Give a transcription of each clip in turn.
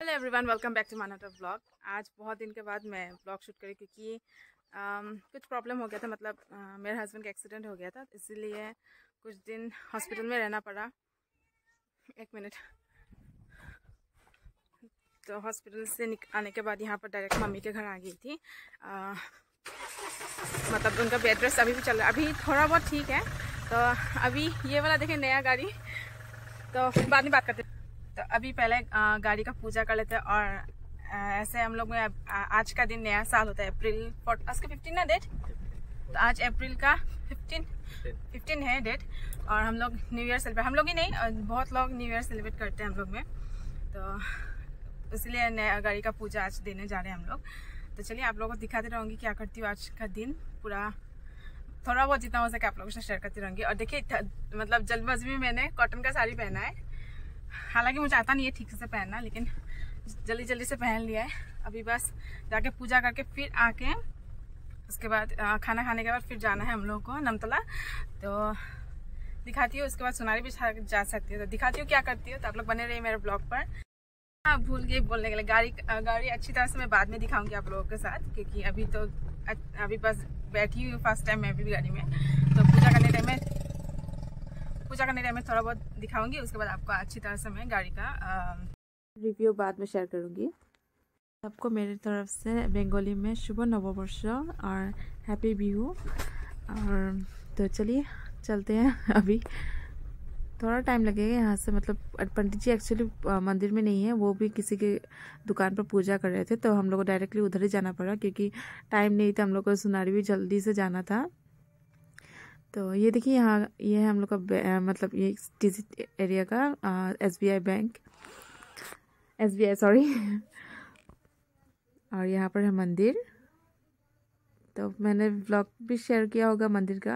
Hello everyone, welcome back to Manav vlog. आज बहुत दिन के बाद मैं व्लॉग शूट करी क्योंकि कुछ प्रॉब्लम हो गया था। मतलब मेरे हस्बैंड का एक्सीडेंट हो गया था, इसीलिए कुछ दिन हॉस्पिटल में रहना पड़ा। एक मिनट। तो हॉस्पिटल से आने के बाद यहाँ पर डायरेक्ट मम्मी के घर आ गई थी। मतलब उनका बेड रेस्ट अभी भी चल रहा है, अभी थोड़ा बहुत ठीक है। तो अभी ये वाला देखें, नया गाड़ी, तो बाद में बात करते। तो अभी पहले गाड़ी का पूजा कर लेते हैं। और ऐसे हम लोग में आज का दिन नया साल होता है। अप्रैल आज का 15 ना डेट, तो आज अप्रैल का 15 है डेट। और हम लोग न्यू ईयर सेलिब्रेट, हम लोग ही नहीं बहुत लोग न्यू ईयर सेलिब्रेट करते हैं हम लोग में। तो इसलिए नया गाड़ी का पूजा आज देने जा रहे हैं हम लोग। तो चलिए आप लोगों को दिखाते रहूँगी क्या करती हूँ आज का दिन पूरा। थोड़ा बहुत जितना हो सके आप लोगों से शेयर करती रहूँगी। और देखिए मतलब जल्दबाजी में मैंने कॉटन का साड़ी पहना है। हालांकि मुझे आता नहीं है ठीक से पहनना, लेकिन जल्दी जल्दी से पहन लिया है। अभी बस जाके पूजा करके फिर आके उसके बाद खाना खाने के बाद फिर जाना है हम लोगों को नमतला। तो दिखाती हूँ, उसके बाद सुनारी भी जा सकती है। तो दिखाती हूँ क्या करती हूँ। तो आप लोग बने रहिए मेरे ब्लॉग पर। हाँ, भूल गई बोलने के लिए, गाड़ी अच्छी तरह से मैं बाद में दिखाऊंगी आप लोगों के साथ, क्योंकि अभी बस बैठी हुई फर्स्ट टाइम मैं भी गाड़ी में। तो पूजा करने टाइम में थोड़ा बहुत दिखाऊंगी। उसके बाद आपको अच्छी तरह से मैं गाड़ी का रिव्यू बाद में शेयर करूंगी। सबको मेरी तरफ से बंगाली में शुभ नववर्ष और हैप्पी बिहू। और तो चलिए चलते हैं। अभी थोड़ा टाइम लगेगा यहाँ से। मतलब पंडित जी एक्चुअली मंदिर में नहीं है, वो भी किसी के दुकान पर पूजा कर रहे थे। तो हम लोग को डायरेक्टली उधर ही जाना पड़ा क्योंकि टाइम नहीं था। हम लोग को सुनारी भी जल्दी से जाना था। तो ये देखिए यहाँ ये है हम लोग का मतलब ये टीसी एरिया का SBI बैंक, SBI सॉरी। और यहाँ पर है मंदिर। तो मैंने व्लॉग भी शेयर किया होगा मंदिर का।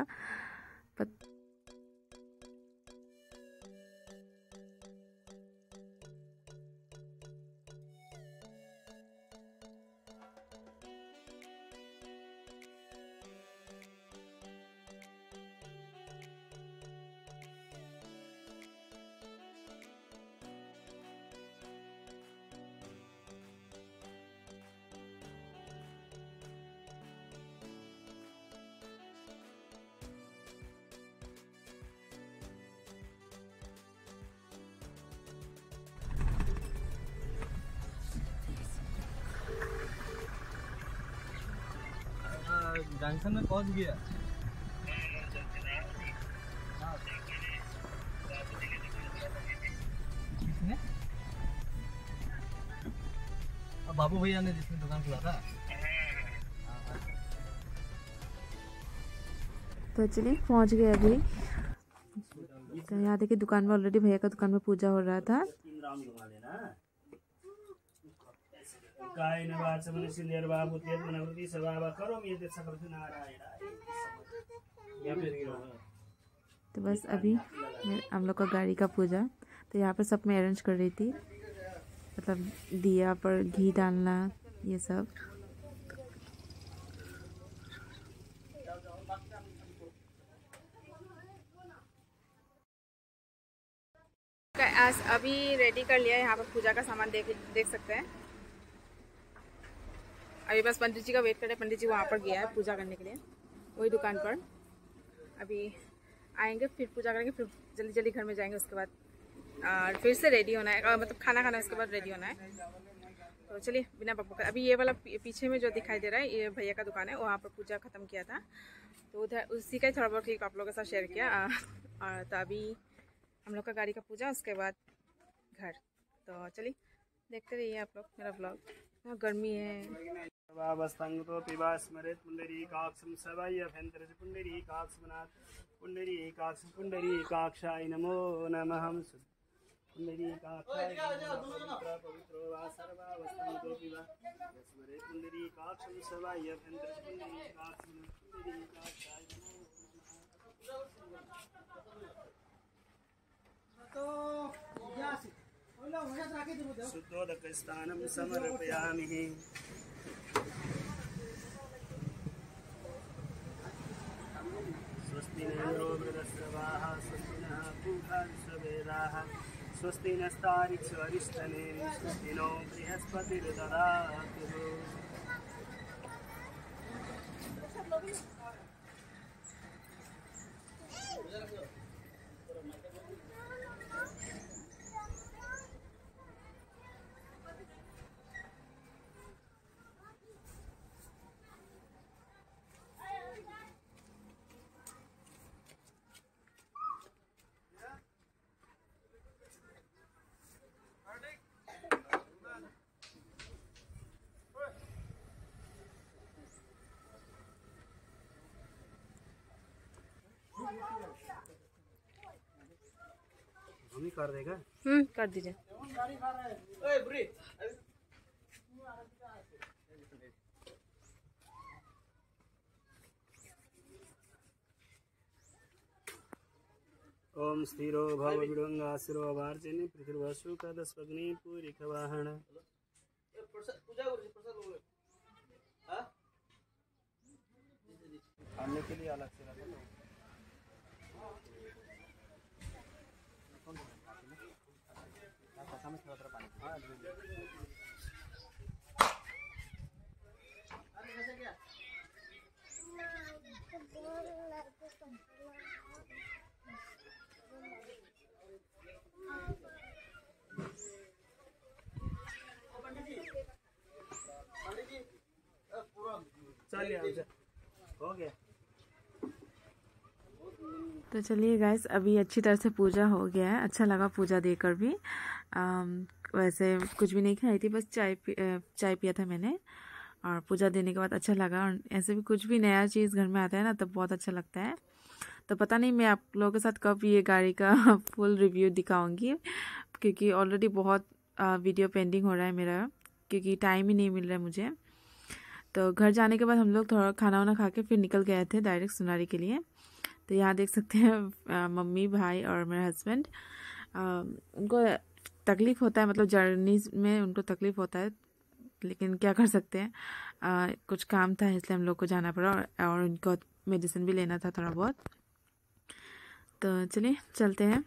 जंक्शन में पहुंच गया। बाबू भैया ने जिसने दुकान खोला था। तो चलिए पहुंच गए अभी। तो यहाँ देखिए दुकान में ऑलरेडी भैया का दुकान में पूजा हो रहा था। तो बस अभी हम लोग का गाड़ी का पूजा। तो यहाँ पर सब मैं अरेंज कर रही थी, मतलब दिया पर घी डालना ये सब। अभी रेडी कर लिया है। यहाँ पर पूजा का सामान देख सकते हैं। अभी बस पंडित जी का वेट कर रहे हैं। पंडित जी वहाँ पर गया है पूजा करने के लिए, वही दुकान पर। अभी आएंगे फिर पूजा करेंगे, फिर जल्दी जल्दी घर में जाएंगे। उसके बाद फिर से रेडी होना है, मतलब खाना खाना, उसके बाद रेडी होना है। तो चलिए बिना बकबक कर, अभी ये वाला पीछे में जो दिखाई दे रहा है ये भैया का दुकान है। वहाँ पर पूजा ख़त्म किया था, तो उधर उसी का ही थोड़ा बहुत क्लिप आप लोगों के साथ शेयर किया। और तो अभी हम लोग का गाड़ी का पूजा, उसके बाद घर। तो चलिए देखते रहिए आप लोग मेरा ब्लॉग। यहाँ गर्मी है। पुंडरीकाक्षाय नमो नमः। शुद्धोदकस्थानं समर्पयामि। स्वस्ति न इंद्रो वृद्धश्रवाः स्वस्ति नः पूषा विश्ववेदाः स्वस्ति नस्तारिक्षरिष्ठने स्वस्ति नो बृहस्पतिर्ददातु। हम ही कर देगा। कर दीजिए। ओम स्थिरो भव विडंगासुरो वार्जने पृथ्वीवसु कदस्वग्नि पूरिकवाहन। खाने के लिए अलग से रखा लो। चलिए हो गया। तो चलिए गाइस, अभी अच्छी तरह से पूजा हो गया है। अच्छा लगा पूजा देकर भी। वैसे कुछ भी नहीं खाई थी, बस चाय पिया था मैंने। और पूजा देने के बाद अच्छा लगा। और ऐसे भी कुछ भी नया चीज़ घर में आता है ना, तब बहुत अच्छा लगता है। तो पता नहीं मैं आप लोगों के साथ कब ये गाड़ी का फुल रिव्यू दिखाऊंगी, क्योंकि ऑलरेडी बहुत वीडियो पेंडिंग हो रहा है मेरा, क्योंकि टाइम ही नहीं मिल रहा है मुझे। तो घर जाने के बाद हम लोग थोड़ा खाना वाना खा के फिर निकल गए थे डायरेक्ट सुनारी के लिए। तो यहाँ देख सकते हैं मम्मी, भाई और मेरा हस्बैंड। उनको तकलीफ़ होता है, मतलब जर्नी में उनको तकलीफ़ होता है, लेकिन क्या कर सकते हैं। कुछ काम था इसलिए हम लोग को जाना पड़ा। और उनको मेडिसिन भी लेना था थोड़ा बहुत। तो चलिए चलते हैं।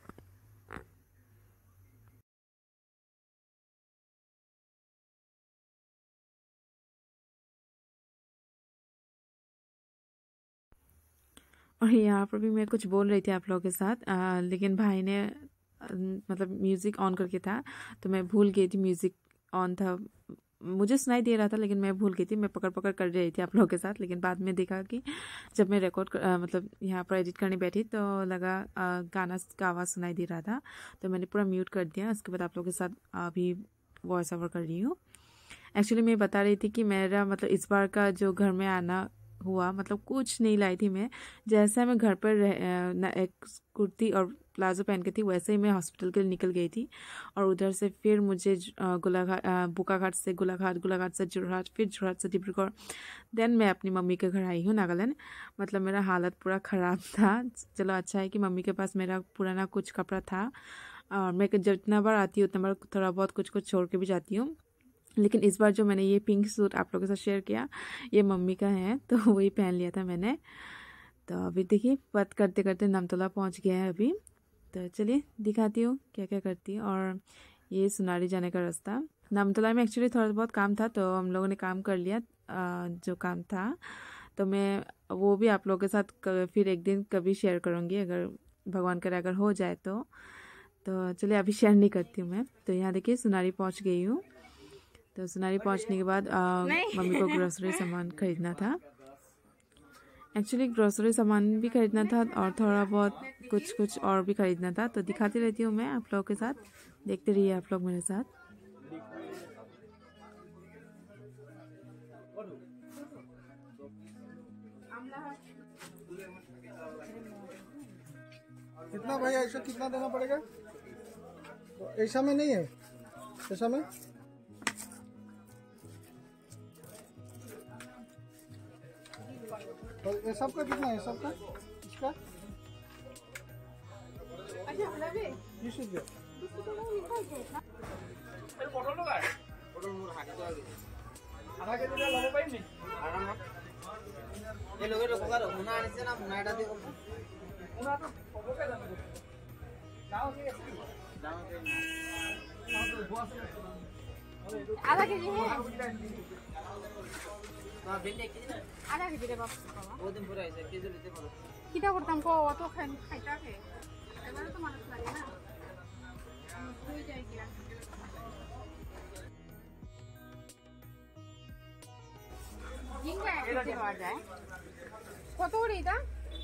और यहाँ पर भी मैं कुछ बोल रही थी आप लोगों के साथ, लेकिन भाई ने मतलब म्यूज़िक ऑन करके था, तो मैं भूल गई थी म्यूज़िक ऑन था। मुझे सुनाई दे रहा था लेकिन मैं भूल गई थी। मैं पकड़ पकड़ कर रही थी आप लोगों के साथ, लेकिन बाद में देखा कि जब मैं मतलब यहाँ पर एडिट करने बैठी तो लगा गाना का आवाज़ सुनाई दे रहा था, तो मैंने पूरा म्यूट कर दिया। उसके बाद आप लोगों के साथ अभी वॉइस ओवर कर रही हूँ। एक्चुअली मैं बता रही थी कि मेरा मतलब इस बार का जो घर में आना हुआ, मतलब कुछ नहीं लाई थी मैं। जैसा मैं घर पर एक कुर्ती और प्लाजो पहन के थी, वैसे ही मैं हॉस्पिटल के लिए निकल गई थी। और उधर से फिर मुझे बोकाघाट से गोलाघाट से जोरहाट, फिर जोरहाट से डिब्रूगढ़, देन मैं अपनी मम्मी के घर आई हूँ नागालैंड। मतलब मेरा हालत पूरा ख़राब था। चलो अच्छा है कि मम्मी के पास मेरा पुराना कुछ कपड़ा था। और मैं जितना बार आती हूँ उतना बार थोड़ा बहुत कुछ कुछ छोड़ के भी जाती हूँ। लेकिन इस बार जो मैंने ये पिंक सूट आप लोगों के साथ शेयर किया, ये मम्मी का है, तो वही पहन लिया था मैंने। तो अभी देखिए बात करते करते नामतला पहुंच गया है अभी। तो चलिए दिखाती हूँ क्या क्या करती हूँ। और ये सुनारी जाने का रास्ता। नामतला में एक्चुअली थोड़ा बहुत काम था, तो हम लोगों ने काम कर लिया जो काम था। तो मैं वो भी आप लोगों के साथ फिर एक दिन कभी शेयर करूँगी, अगर भगवान करे अगर हो जाए तो चलिए अभी शेयर नहीं करती हूँ मैं। तो यहाँ देखिए सुनारी पहुँच गई हूँ। तो सुनारी पहुंचने के बाद मम्मी को ग्रोसरी सामान खरीदना था। एक्चुअली ग्रोसरी सामान भी खरीदना था और थोड़ा बहुत कुछ और भी खरीदना था। तो दिखाती रहती हूँ मैं आप लोगों के साथ, देखते रहिए आप लोग मेरे साथ। कितना भाई, ऐसा कितना देना पड़ेगा? तो ऐसा में नहीं है, ऐसा में तो ये सब का कितना है? सब का इसका 20 रुपया। आधा केजी है आधा केजी रे बाबू कितना करता हमको वो तो खाइता है एबार तो मानस लगे ना हो जाएगी जिंगा कितने आ जाए কত করে এটা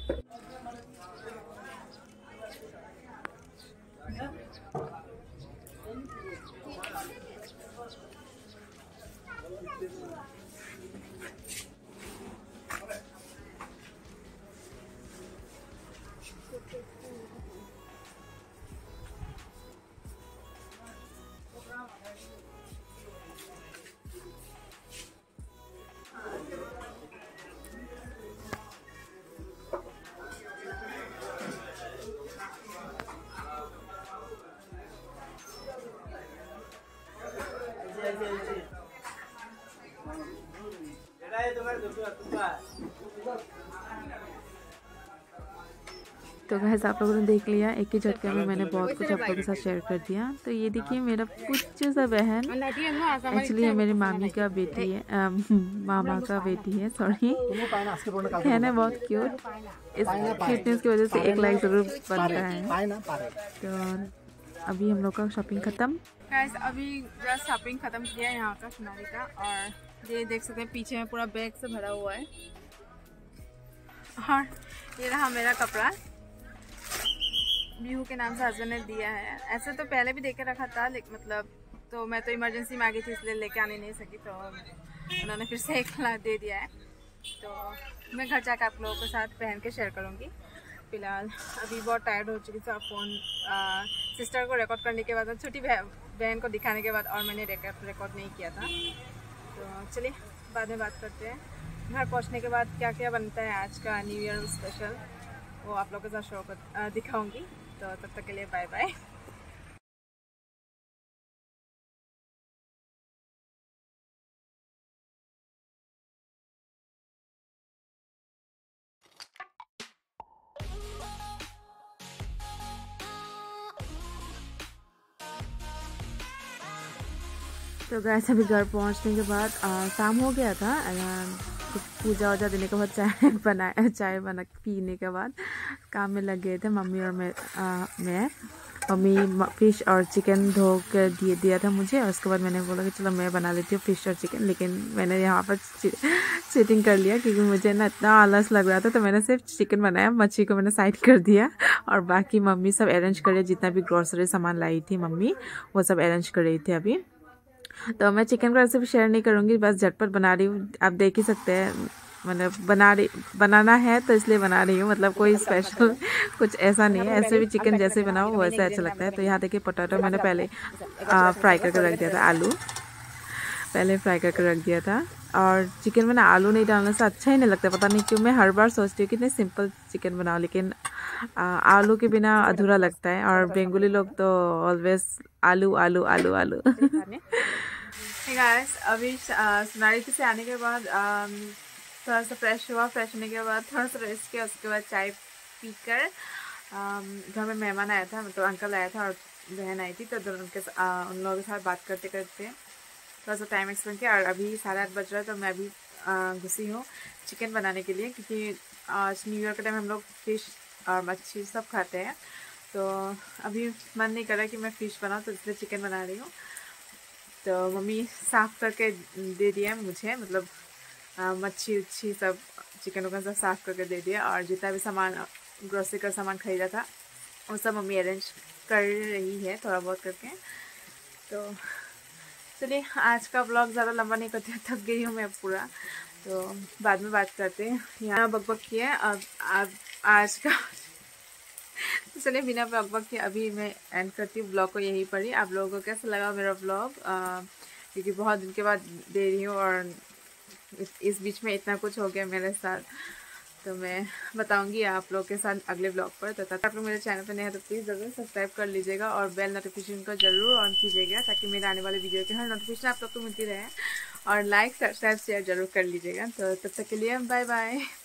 तो गाइस आप लोगों ने देख लिया एक ही झटके में मैंने बहुत कुछ आप लोगों के साथ शेयर कर दिया। तो ये देखिए मेरा कुछ सा बहन एक्चुअली ये मेरी मामी का बेटी है, मामा का बेटी है, सॉरी है ना, बहुत क्यूट। इस क्यूटनेस की वजह से एक लाइक जरूर बनता है। तो अभी हम लोग का शॉपिंग खत्म। गाइस अभी जस्ट शॉपिंग खत्म किया यहाँ का सोनाली का, और ये देख सकते हैं पीछे में पूरा बैग से भरा हुआ है। और ये रहा मेरा कपड़ा, बीहू के नाम से हस्बैंड ने दिया है। ऐसे तो पहले भी देके रखा था, लेकिन मतलब तो मैं तो इमरजेंसी में आ गई थी इसलिए लेके आने नहीं सकी, तो उन्होंने फिर से एक दे दिया है। तो मैं घर जाकर आप लोगों के साथ पहन के शेयर करूँगी। फिलहाल अभी बहुत टायर्ड हो चुकी थी, फ़ोन सिस्टर को रिकॉर्ड करने के बाद, छोटी बहन को दिखाने के बाद, और मैंने रिकॉर्ड नहीं किया था। तो चलिए बाद में बात करते हैं। घर पहुंचने के बाद क्या क्या बनता है आज का न्यू ईयर स्पेशल, वो आप लोगों के साथ शो कर दिखाऊंगी। तो तब तक के लिए बाय बाय। तो गाइस अभी घर पहुंचने के बाद शाम हो गया था। पूजा वूजा देने के बाद चाय बना पीने के बाद काम में लग गए थे मम्मी और मैं। मम्मी फिश और चिकन धो कर दिया था मुझे, और उसके बाद मैंने बोला कि चलो मैं बना लेती हूँ फिश और चिकन। लेकिन मैंने यहाँ पर चीटिंग कर लिया क्योंकि मुझे ना इतना आलस लग रहा था, तो मैंने सिर्फ चिकन बनाया, मच्छी को मैंने साइड कर दिया, और बाकी मम्मी सब अरेंज कर रही, जितना भी ग्रोसरी सामान लाई थी मम्मी वो सब अरेंज कर रही थी अभी। तो मैं चिकन का रेसिपी शेयर नहीं करूँगी, बस झटपट बना रही हूँ, आप देख ही सकते हैं। मतलब बनाना है तो इसलिए बना रही हूँ, मतलब कोई स्पेशल कुछ ऐसा नहीं है, ऐसे भी चिकन जैसे बनाओ वैसे अच्छा लगता है। तो यहाँ देखिए पोटैटो मैंने पहले फ्राई करके रख दिया था, आलू पहले फ्राई करके रख दिया था। और चिकन में ना आलू नहीं डालने से अच्छा ही नहीं लगता, पता नहीं क्यों। मैं हर बार सोचती हूँ कि नहीं सिंपल चिकन बनाओ, लेकिन आलू के बिना अधूरा लगता है। और बेंगोली लोग तो ऑलवेज आलू आलू आलू आलू। गाइस अभी सोनाली से आने के बाद थोड़ा सा फ्रेश हुआ, फ्रेश होने के बाद थोड़ा सा रेस्ट किया, उसके बाद चाय पीकर घर में मेहमान आया था, मतलब अंकल आया था और बहन आई थी, तो उन लोगों के साथ बात करते करते थोड़ा सा टाइम एक्सपेंड किया। और अभी 8:30 बज रहा है, तो मैं अभी घुसी हूँ चिकन बनाने के लिए, क्योंकि आज न्यू ईयर के टाइम हम लोग फिश और मच्छी सब खाते हैं। तो अभी मन नहीं कर रहा कि मैं फ़िश बनाऊँ, तो इसलिए चिकन बना रही हूँ। तो मम्मी साफ़ करके दे दिया मुझे, मतलब मच्छी उच्छी सब चिकन वगैरह सब साफ़ करके दे दिया, और जितना भी सामान ग्रोसरी का सामान ख़रीदा था वो सब मम्मी अरेंज कर रही है थोड़ा बहुत करके। तो चलिए आज का ब्लॉग ज़्यादा लंबा नहीं करते, थक गई हूँ मैं पूरा, तो बाद में बात करते हैं। यहाँ बकबक किया अब आज का तो चलिए बिना बकबक के अभी मैं एंड करती हूँ ब्लॉग को यहीं पर ही। आप लोगों को कैसा लगा मेरा ब्लॉग, क्योंकि बहुत दिन के बाद दे रही हूँ, और इस बीच में इतना कुछ हो गया मेरे साथ, तो मैं बताऊंगी आप लोग के साथ अगले ब्लॉग पर। तो आप लोग मेरे चैनल पर नए हैं तो प्लीज़ ज़रूर सब्सक्राइब कर लीजिएगा, और बेल नोटिफिकेशन को ज़रूर ऑन कीजिएगा, ताकि मेरे आने वाले वीडियो के हर नोटिफिकेशन आप लोग को मिलती रहे। और लाइक सब्सक्राइब शेयर ज़रूर कर लीजिएगा। तो तब तक के लिए बाय बाय।